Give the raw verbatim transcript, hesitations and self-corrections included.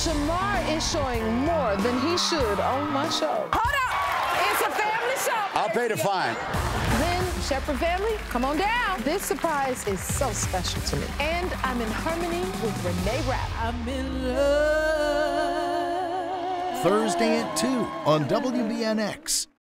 SHEMAR is showing more than he should on my show. Hold up! It's a family show. I'll pay the fine. Then, Sheppard family, come on down. This surprise is so special to me. And I'm in harmony with RENEÉ RAPP. I'm in love. Thursday at two on W B N X.